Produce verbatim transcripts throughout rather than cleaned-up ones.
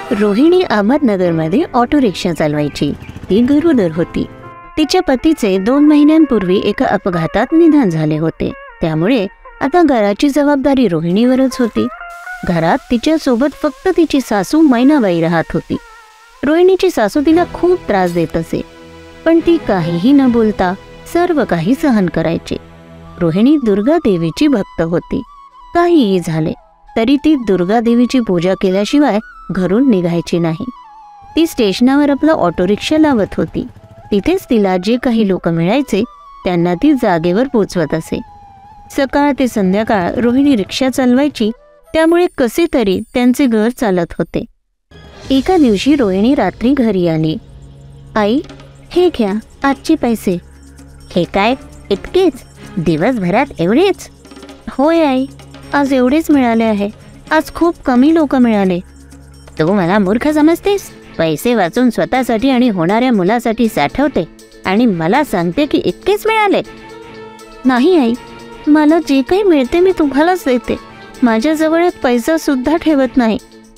रोहिणी अहमदनगरमध्ये auto rickshaw चालवायची. ती गरोदर होती. तिच्या पतीचे दोन महिन्यांपूर्वी एका अपघातात निधन झाले होते. त्यामुळे आता घराची जबाबदारी रोहिणीवरच होती. घरात तिच्या सोबत फक्त तिची सासू मैनाबाई राहत होती. रोहिणीची सासू तिला खूप त्रास देत असे, पण ती काहीही न बोलता सर्व काही सहन करायची. रोहिणी दुर्गा देवीची भक्त होती. काहीही झाले तरी ती दुर्गा देवीची पूजा केल्याशिवाय घरून निघायची नाही. ती स्टेशनावर आपला ऑटो रिक्षा लावत होती. तिथेच तिला जे काही लोक मिळायचे त्यांना ती जागेवर पोचवत असे. सकाळ ते संध्याकाळ रोहिणी रिक्षा चालवायची, त्यामुळे कसे तरी त्यांचे घर चालत होते. एका दिवशी रोहिणी रात्री घरी आली. आई, हे घ्या आजचे पैसे. हे काय, इतकेच? दिवसभरात एवढेच? होय आई, आज एवढेच मिळाले आहे. आज खूप कमी लोक मिळाले. तू मला मूर्ख समजतेस? पैसे वाचून स्वतःसाठी आणि होणाऱ्या मुलासाठी साठवते आणि मला सांगते की इतकेच मिळाले. नाही आई, मला जे काही मिळते मी तुम्हालाच देते. माझ्याजवळ एक पैसा सुद्धा ठेवत नाही.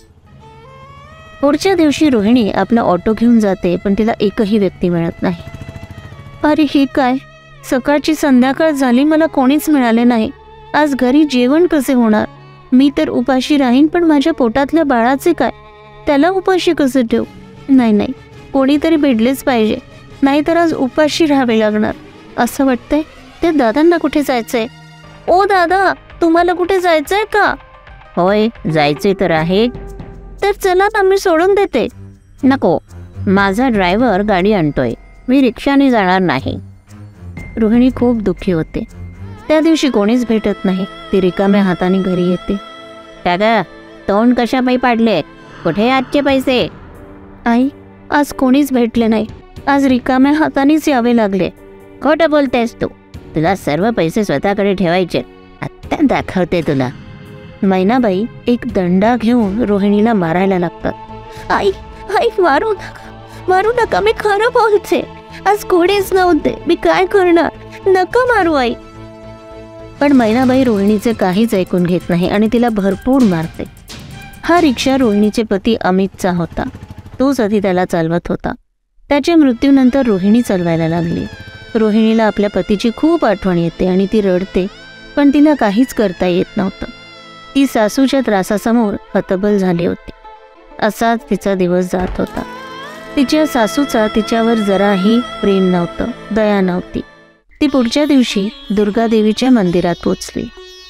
पुढच्या दिवशी रोहिणी आपला ऑटो घेऊन जाते, पण तिला एकही व्यक्ती मिळत नाही. अरे हे काय, सकाळची संध्याकाळ झाली, मला कोणीच मिळाले नाही. आज घरी जेवण कसे होणार? मी तर उपाशी राहीन, पण माझ्या पोटातल्या बाळाचे काय? त्याला उपाशी कसं ठेवू? नाही नाही, कोणीतरी भेटलेच पाहिजे, नाहीतर आज उपाशी राहावे लागणार. असं वाटतंय त्या दादांना कुठे जायचंय. ओ दादा, तुम्हाला कुठे जायचंय का? होय, जायचे तर आहे. तर चला ना, मी सोडून देते. नको, माझा ड्रायव्हर गाडी आणतोय, मी रिक्षाने जाणार नाही. रोहिणी खूप दुःखी होते. त्या दिवशी कोणीच भेटत नाही. ती रिकाम्या हाताने घरी येते. काका, तोंड कशापायी पाडले? कुठे आजचे पैसे? आई, आज कोणीच भेटले नाही. आज रिकाम्या हातानेच यावे लागले. खोटं बोलतेस तू. तुला सर्व पैसे स्वतःकडे ठेवायचे. आत्ता दाखवते तुला. मैनाबाई एक दंडा घेऊन रोहिणीला मारायला लागतात. आई, आई, मारू नका, मारू नका, मी खरं बोलते. आज कोणीच नव्हते, मी काय करणार? नका मारू आई. पण मैनाबाई रोहिणीचे काहीच ऐकून घेत नाही आणि तिला भरपूर मारते. हा रिक्षा रोहिणीचे पती अमितचा होता. तोच आधी त्याला चालवत होता. त्याच्या मृत्यूनंतर रोहिणी चालवायला लागली. रोहिणीला आपल्या पतीची खूप आठवण येते आणि ती रडते, पण तिला काहीच करता येत नव्हतं. ती सासूच्या त्रासासमोर हतबल झाली होती. असाच तिचा दिवस जात होता. तिच्या सासूचा तिच्यावर जराही प्रेम नव्हतं, दया नव्हती. ती पुढच्या दिवशी दुर्गा देवीच्या मंदिरात पोचली.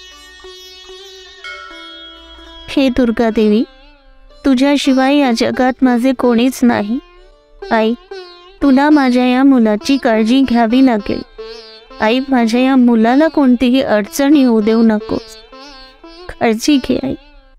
हे दुर्गा देवी, तुझ्याशिवाय या जगात माझे कोणीच नाही. आई, तुला माझ्या या मुलाची काळजी घ्यावी लागेल. आई, माझ्या या मुलाला कोणतीही अडचण येऊ देऊ नकोस. काळजी घे आई.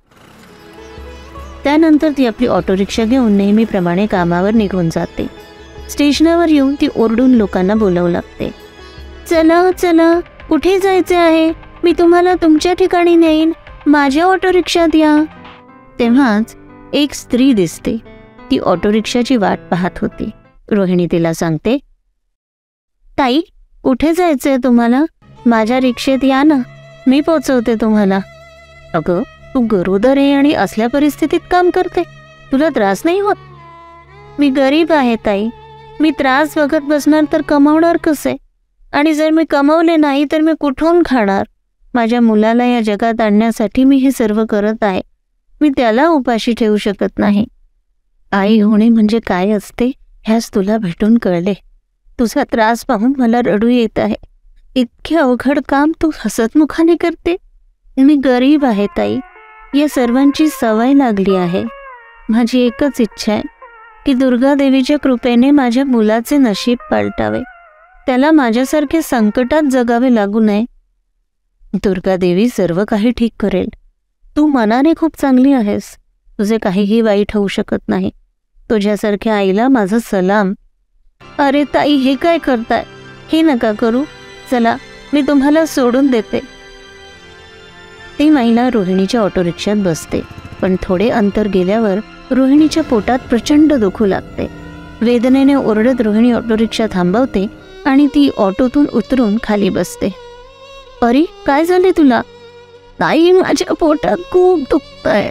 त्यानंतर ती आपली ऑटो रिक्षा घेऊन नेहमीप्रमाणे कामावर निघून जाते. स्टेशनावर येऊन ती ओरडून लोकांना बोलावू लागते. चला चला, कुठे जायचे आहे? मी तुम्हाला तुमच्या ठिकाणी नेईन. माझ्या ऑटो रिक्षात या. तेव्हाच एक स्त्री दिसते. ती ऑटो रिक्षाची वाट पाहत होती. रोहिणी तिला सांगते, ताई, कुठे जायचंय तुम्हाला? माझ्या रिक्षेत या ना, मी पोचवते तुम्हाला. अगं, तू गरोदर आहे आणि असल्या परिस्थितीत काम करते, तुला त्रास नाही होत? मी गरीब आहे ताई. मी त्रास बघत बसणार तर कमावणार कसे? आणि जर मी कमावले नाही तर मी कुठून खाणार? माझ्या मुलाला या जगात आणण्यासाठी मी हे सर्व करत आहे. मी त्याला उपाशी ठेवू शकत नाही. आई होणे म्हणजे काय असते ह्याच तुला भेटून कळले. तुझा त्रास पाहून मला रडू येत आहे. इतके अवघड काम तू हसतमुखाने करते. मी गरीब आहे ताई. या सर्वांची सवय लागली आहे. माझी एकच इच्छा आहे की दुर्गा देवीच्या कृपेने माझ्या मुलाचे नशीब पालटावे. त्याला माझ्यासारखे संकटात जगावे लागू नये. दुर्गा देवी सर्व काही ठीक करेल. तू मनाने खूप चांगली आहेस. तुझे काहीही वाईट होऊ शकत नाही. तुझ्यासारख्या आईला माझा सलाम. अरे ताई, हे काय करताय? हे नका करू. चला, मी तुम्हाला सोडून देते. ती महिला रोहिणीच्या ऑटो रिक्षात बसते. पण थोडे अंतर गेल्यावर रोहिणीच्या पोटात प्रचंड दुखू लागते. वेदनेने ओरडत रोहिणी ऑटो रिक्षा थांबवते आणि ती ऑटोतून उतरून खाली बसते. अरे, काय झाले तुला? ताई, माझ्या पोटात खूप दुखतंय.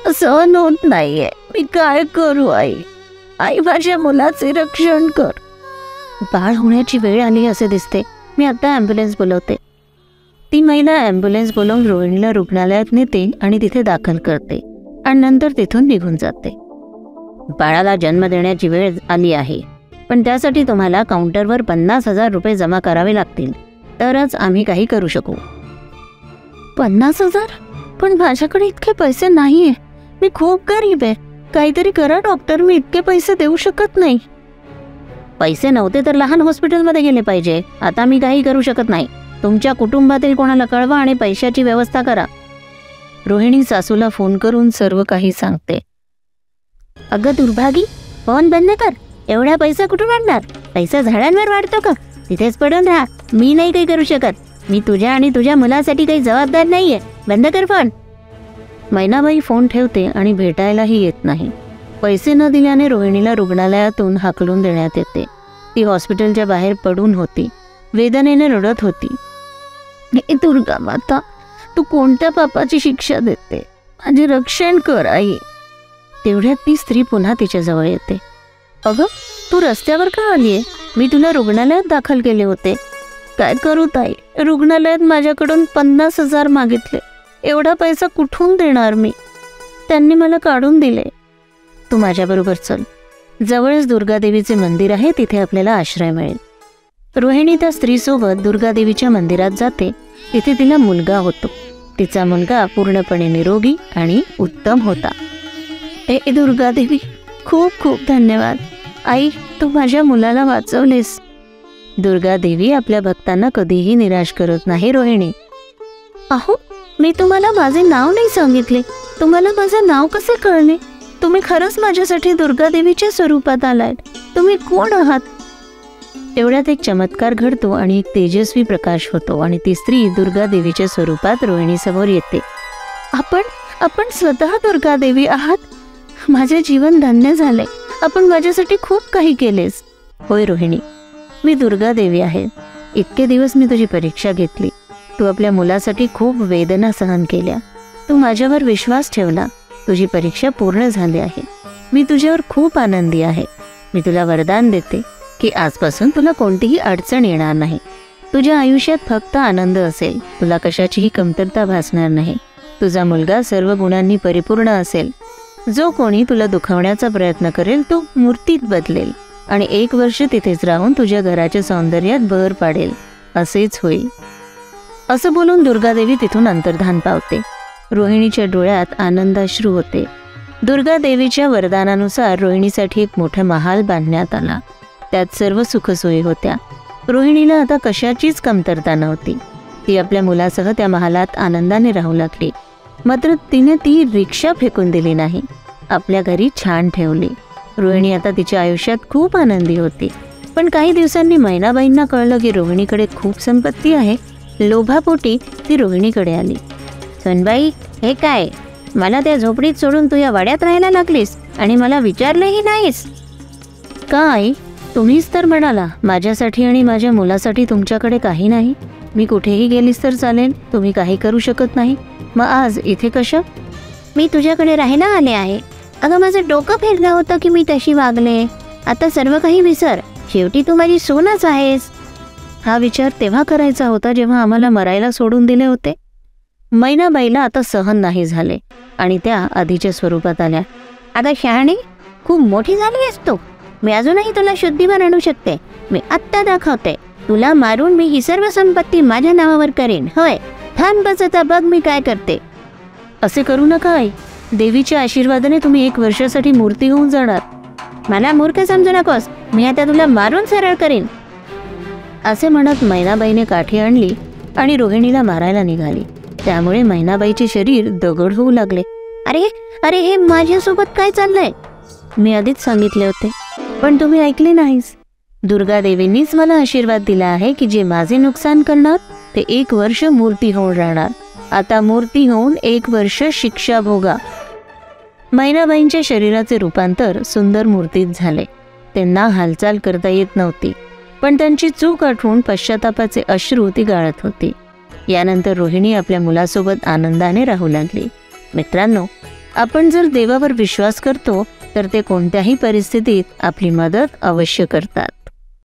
सहन होत नाहीये. मी काय करू आई? आई माझ्या मुलाचे रक्षण कर. बाळ होण्याची वेळ आली असे दिसते. मी आता ॲम्ब्युलन्स बोलवते. ती महिला ॲम्ब्युलन्स बोलवून रोहिणीला रुग्णालयात नेते आणि तिथे दाखल करते आणि नंतर तिथून निघून जाते. बाळाला जन्म देण्याची वेळ आली आहे, पण त्यासाठी तुम्हाला काउंटरवर पन्नास हजार रुपये जमा करावे लागतील, तरच आम्ही काही करू शकू. पन्नास हजार? पण माझ्याकडे इतके पैसे नाहीये. मी खूप गरीब आहे. काहीतरी करा डॉक्टर, मी इतके पैसे देऊ शकत नाही. पैसे नव्हते तर लहान हॉस्पिटलमध्ये गेले पाहिजे. आता मी काही करू शकत नाही. तुमच्या कुटुंबातील कोणाला कळवा आणि पैशाची व्यवस्था करा. रोहिणी सासूला फोन करून सर्व काही सांगते. अगं दुर्भागी, फोन बंद कर. एवढा पैसा कुठून आणणार? पैसा झाडांवर वाढतो का? तिथेच पडून राहा. मी नाही काही करू शकत. मी तुझ्या आणि तुझ्या मुलासाठी काही जबाबदार नाहीये. बंद कर फोन. मैनाबाई फोन ठेवते आणि भेटायलाही येत नाही. पैसे न दिल्याने रोहिणीला रुग्णालयातून हाकलून देण्यात येते. ती हॉस्पिटलच्या बाहेर पडून होती. वेदनेने रडत होती. हे दुर्गा माता, तू कोणत्या पापाची शिक्षा देते? माझे रक्षण कर आई. तेवढ्यात ती स्त्री पुन्हा तिच्याजवळ येते. अगं, तू रस्त्यावर का आलीये? मी तुला रुग्णालयात दाखल केले होते. काय करू ताई? रुग्णालयात माझ्याकडून पन्नास हजार मागितले. एवढा पैसा कुठून देणार मी? त्यांनी मला काढून दिले. तू माझ्याबरोबर चल. जवळच दुर्गादेवीचे मंदिर आहे, तिथे आपल्याला आश्रय मिळेल. रोहिणी त्या स्त्रीसोबत दुर्गादेवीच्या मंदिरात जाते. तिथे तिला मुलगा होतो. तिचा मुलगा पूर्णपणे निरोगी आणि उत्तम होता. ए दुर्गादेवी, खूप खूप धन्यवाद. आई, तू माझ्या मुलाला वाचवलेस. दुर्गादेवी आपल्या भक्तांना कधीही निराश करत नाही रोहिणी. अहो, मी तुम्हाला माझे नाव नाही सांगितले. तुम्हाला माझे नाव कसे कळले? तुम्ही खरंच माझ्यासाठी दुर्गादेवीच्या स्वरूपात आलात. तुम्ही कोण आहात? तेवढ्यात एक चमत्कार घडतो आणि एक तेजस्वी प्रकाश होतो आणि ती स्त्री दुर्गादेवीच्या स्वरूपात रोहिणीसमोर येते. आपण आपण स्वतः दुर्गादेवी आहात. माझे जीवन धन्य झाले. आपण माझ्यासाठी खूप काही केलेस. होय रोहिणी, मी दुर्गादेवी आहे. इतके दिवस मी तुझी परीक्षा घेतली. तू आपल्या मुलासाठी खूप वेदना सहन केल्या. तू माझ्यावर विश्वास ठेवला. तुझी परीक्षा पूर्ण झाली आहे. मी तुझ्यावर खूप आनंदी आहे. मी तुला वरदान देते की आजपासून तुला कोणतीही अडचण येणार नाही. तुझ्या आयुष्यात फक्त आनंद असेल. तुला कशाचीही कमतरता भासणार नाही. तुझा मुलगा सर्व गुणांनी परिपूर्ण असेल. जो कोणी तुला दुखावण्याचा प्रयत्न करेल तो मूर्तीत बदलेल आणि एक वर्ष तिथेच राहून तुझ्या घराच्या सौंदर्यात भर पाडेल. असेच होईल. असं बोलून दुर्गादेवी तिथून अंतर्धान पावते. रोहिणीच्या डोळ्यात आनंदाश्रू होते. दुर्गादेवीच्या वरदानानुसार रोहिणीसाठी एक मोठा महाल बांधण्यात आला. त्यात सर्व सुखसोयी होत्या. रोहिणीला आता कशाचीच कमतरता नव्हती. ती आपल्या मुलासह त्या महालात आनंदाने राहू लागली. मात्र तिने ती रिक्षा फेकून दिली नाही. आपल्या घरी छान ठेवली. रोहिणी आता तिच्या आयुष्यात खूप आनंदी होती. पण काही दिवसांनी मैनाबाईंना कळलं की रोहिणीकडे खूप संपत्ती आहे. लोभापोटी ती रोहिणीकडे आली. सोनबाई, हे काय? मला त्या झोपडीत सोडून तू या वाड्यात राहायला लागलीस आणि मला विचारलंही नाहीस. काय? तुम्हीच तर म्हणाला माझ्यासाठी आणि माझ्या मुलासाठी तुमच्याकडे काही नाही. मी कुठेही गेलीस तर चालेल, तुम्ही काही करू शकत नाही. मग आज इथे कशा? मी तुझ्याकडे राहायला आले आहे. अगं, माझं डोकं फिरलं होतं की मी तशी वागले. आता सर्व काही विसर. शेवटी तू माझी सूनच आहेस. हा विचार तेव्हा करायचा होता जेव्हा आम्हाला मरायला सोडून दिले होते. मैनाबाईला आता सहन नाही झाले आणि त्या आधीच्या स्वरूपात आल्या. आता शहाणी, खूप मोठी झाली आहेस तू. मी अजूनही तुला शुद्धीवर आणू शकते. मी आत्ता दाखवते. तुला मारून मी ही सर्व संपत्ती माझ्या नावावर करेन. होय, थांब बस, आता बघ मी काय करते. असे करू नका आई. देवीच्या आशीर्वादाने तुम्ही एक वर्षासाठी मूर्ती होऊन जाणार. मला मूर्ख समजू नकोस. मी आता तुला मारून सरळ करेन. असे म्हणत मैनाबाईने काठी आणली आणि रोहिणीला मारायला निघाली. त्यामुळे मैनाबाईचे शरीर दगड होऊ लागले. अरे अरे हे माझ्यासोबत काय चाललंय? मी आधीच सांगितले होते, पण तुम्ही ऐकले नाहीस. दुर्गादेवींनीच मला आशीर्वाद दिला आहे की जे माझे नुकसान करणार ते एक वर्ष मूर्ती होऊन राहणार. आता मूर्ती होऊन एक वर्ष शिक्षा भोगा. मैनाबाईंच्या शरीराचे रूपांतर सुंदर मूर्तीत झाले. त्यांना हालचाल करता येत नव्हती, पण त्यांची चूक आठवून पश्चातापाचे अश्रू ती गाळत होती. यानंतर रोहिणी आपल्या मुलासोबत आनंदाने राहू लागली. मित्रांनो, आपण जर देवावर विश्वास करतो तर ते कोणत्याही परिस्थितीत आपली मदत अवश्य करतात.